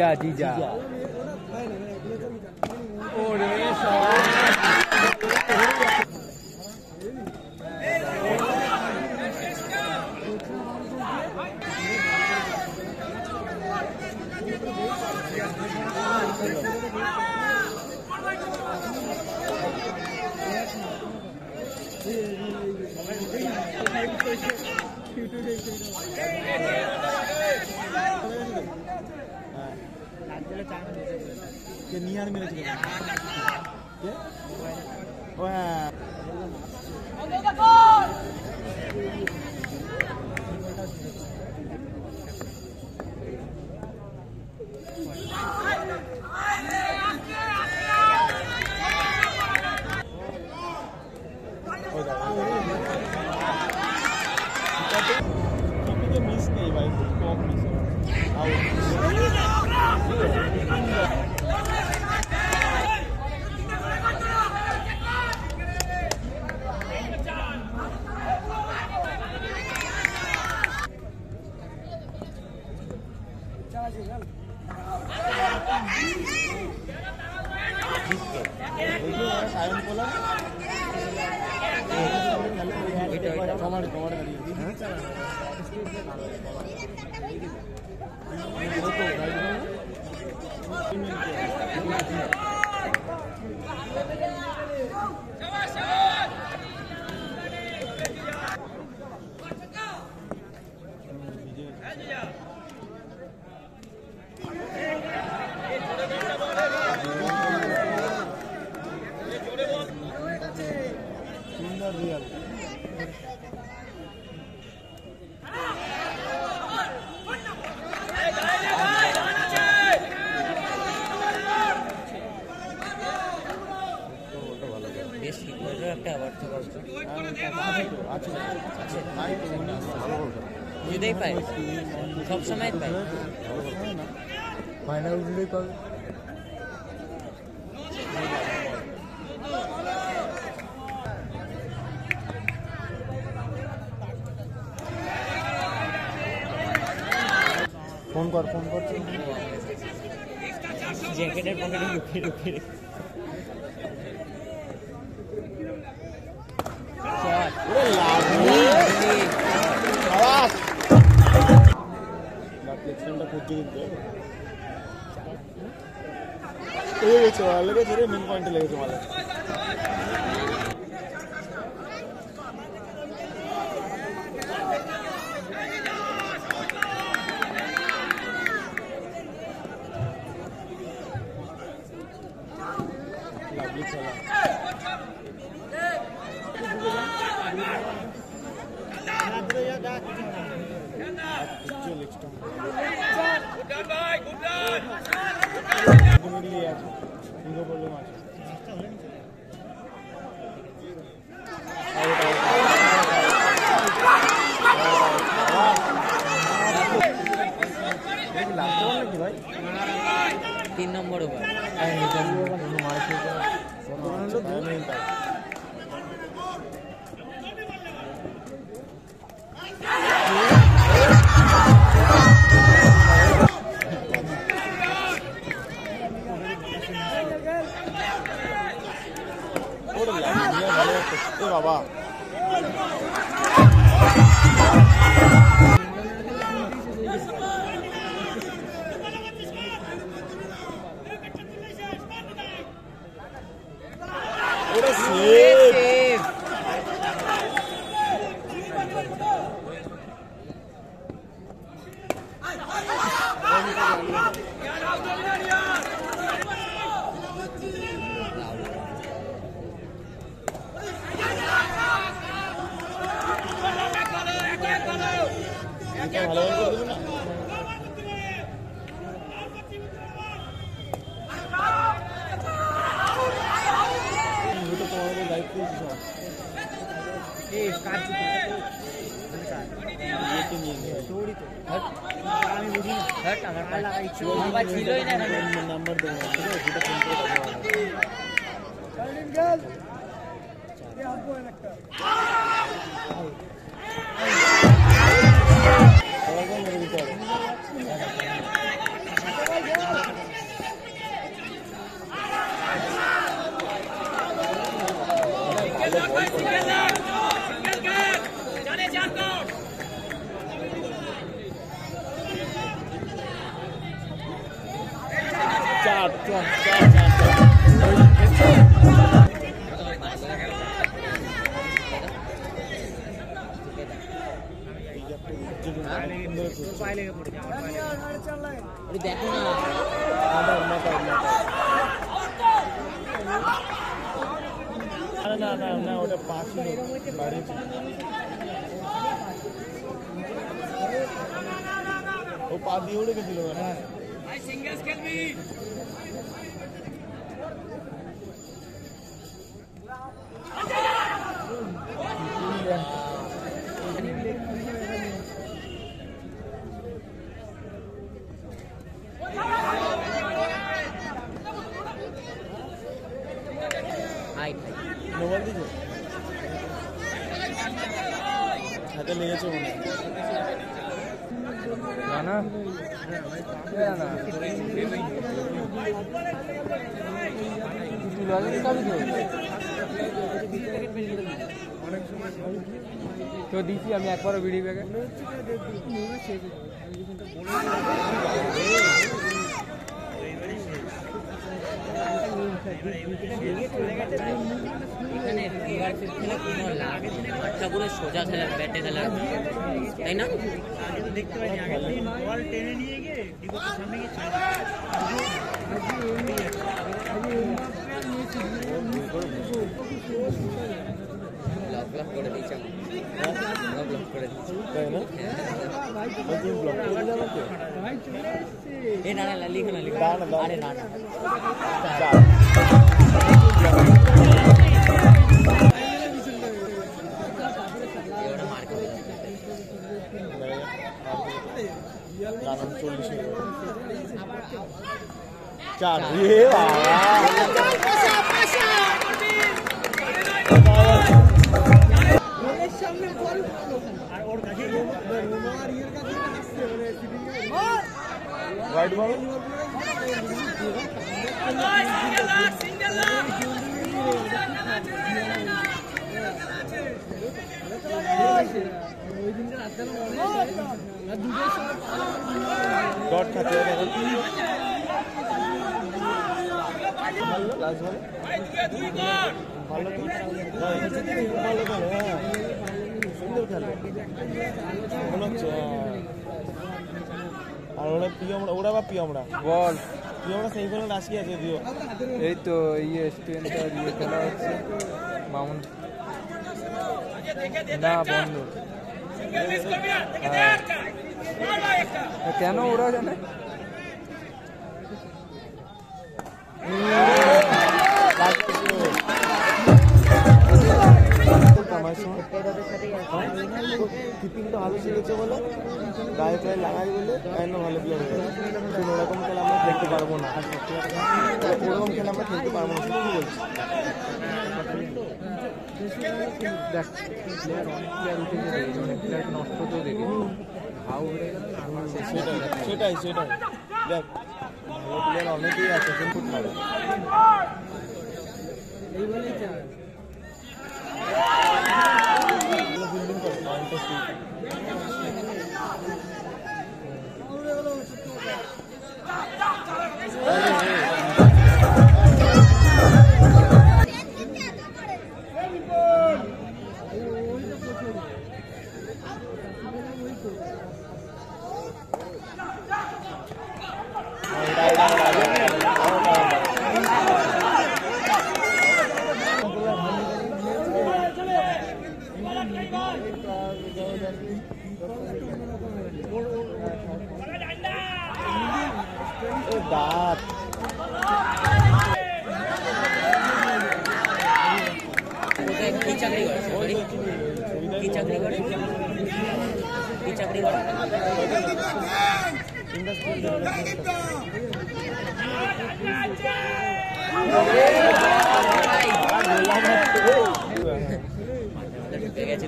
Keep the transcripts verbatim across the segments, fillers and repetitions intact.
জিজা জিজা ওরে নিয়ার মেরেছিল ও হ্যাঁ মিস নেই ভাই, খুব কম মিস जुदाई पाए सब समय पाए फाइनल जुदाई पाए फोन कर फोन कर जैकेटेर पकेटे ढुके ढुके লেগেছে রে, মেন পয়েন্টে লেগেছে মালে। লাভলি খেলা तीन नंबर बाबा नंबर दो চার চার চার চার দেখো না না না না ওটা পাঁচই বাড়িয়েছে ও পা দিয়ে উড়ে গেছিল মোবাইল দিয়েছে হাতে লেগেছে মনে হয় না না তো দিচ্ছি আমি একবারও বিড়ি ব্যাগে এখানে ফিগার খেলে কোনো লাভ নেই মাঠটা পুরো সোজা খেলার ব্যাটে খেলার তাই না দেখতে পাই বল টেনে নিয়ে গিয়ে সামনে গিয়ে ব্লক ব্লক করে দিয়েছে ব্লক করে দিয়েছে তাই না ব্লক করে যাবে তো এ না না লিখো না লিখো আরে না না চার এবারে মার করে চল্লিশ চার এ রাইট বল ডট খাচ্ছে ভালো লাস্ট বল ভালো তো ভালো খেলে হ্যাঁ সুন্দর খেলে মনে হচ্ছে আর ওরা প্রিয় আমরা ওরা বা প্রিয় আমরা বল প্রিয় আমরা সেই ফেলে আজকে আছে দিও এই তো ইয়ে স্টুডেন্টটা ইয়ে খেলা হচ্ছে মামুন না বন্ধ কেন ওরা জানে কিপিং তো ভালো শিখেছে বলে গায়ে গায়ে লাগাই বলে এমন ভালো প্লেয়ার হয়ে গেছে কিন্তু ওরকম খেলা আমরা খেলতে পারবো না ওরকম খেলা আমরা খেলতে পারবো না কি বলছি দেখ প্লেয়ার অনেক প্লেয়ার উঠে যাবে অনেক প্লেয়ার নষ্ট তো দেখে হাউ সেটাই সেটাই সেটাই দেখ ভালো প্লেয়ার অনেকেই আছে কিন্তু খাবে এই বলেই চায় বিল্ডিং করে পয়েন্টটা শুট দাঁত কি চাকরি করে কি চাকরি করে কি চাকরি করে ঢুকে গেছিল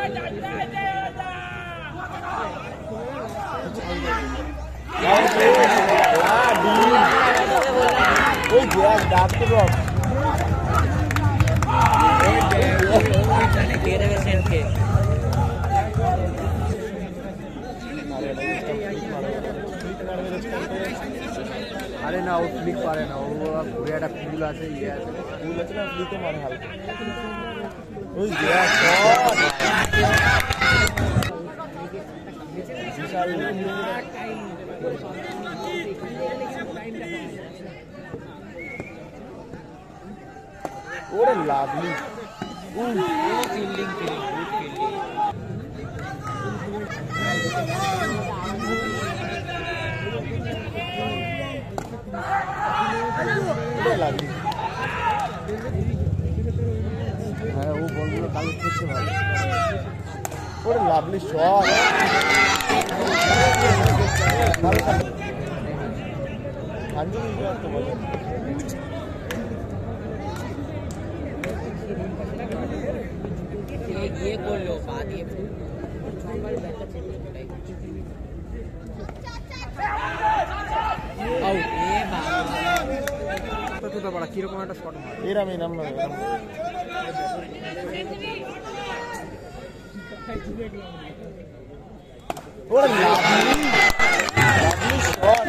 ওই দেখ ডাক তো রক দিয়ে দেবে সেনকে আর পারে না, ও ফ্লিক পারে না, ও ঘুরে একটা ফুল আছে, ইয়ে আছে, ফুল আছে না, ফ্লিকে মারে হালকা। ওই বিশাল ওরে lovely fielding fielding good fielding. Lovely. হ্যাঁ, ও বলগুলো কালেক্ট করছে ভালো। ওরে লাভলি শট। ভালো থাকে। আঞ্জলি তো বলে গিয়ে করলো পা দিয়ে কিরকম একটা শট মারে এরাম এরাম না এরাম ওরে লাভলি লাভলি শট।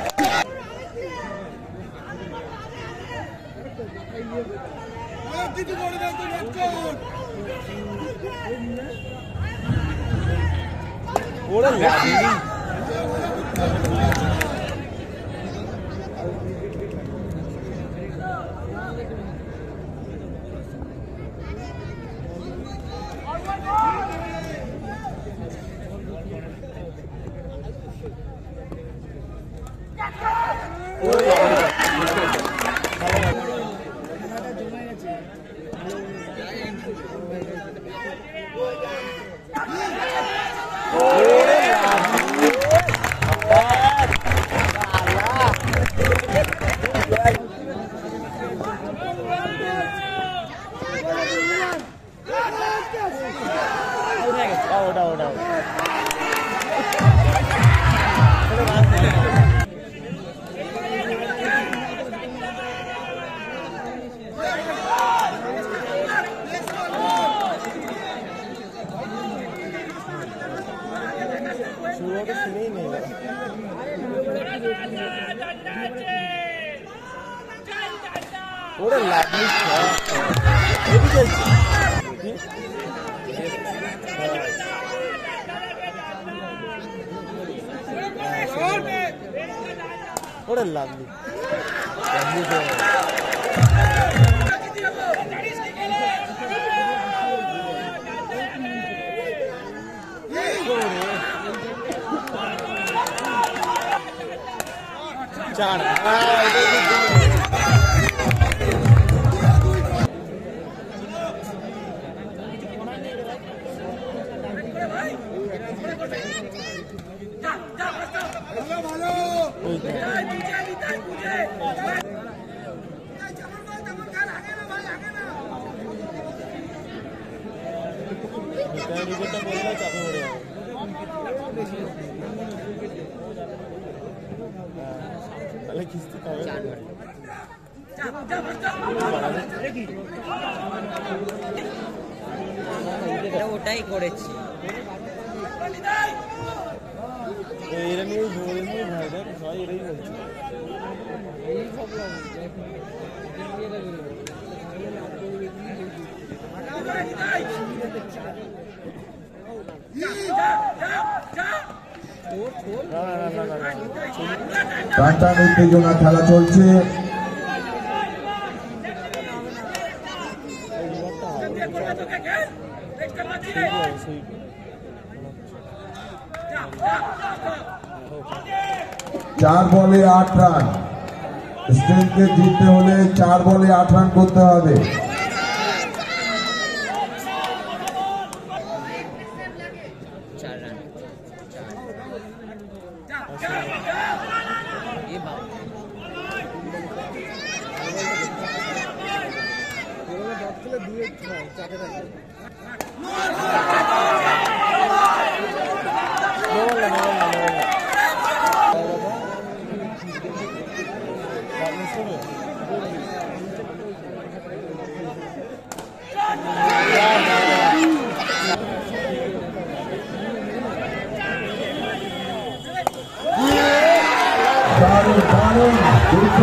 ওরে লাভলি ওটা ওটা শুরুতে শুনেই নেই ওরে লাভলি শট। ওরে লাভলি চার উইকেটটা বললে চাপে পড়ে যাবে। তাহলে কিস্তি খাবে ওটাই করেছি। এরা নিয়ে এরা নিয়ে ভাই দেখ সবাই এরাই বলছে। টানটান উত্তেজনা খেলা চলছে। চার বলে আট রান, স্ট্রেংথে জিততে হলে চার বলে আট রান করতে হবে। চার রান দারুণ দারুণ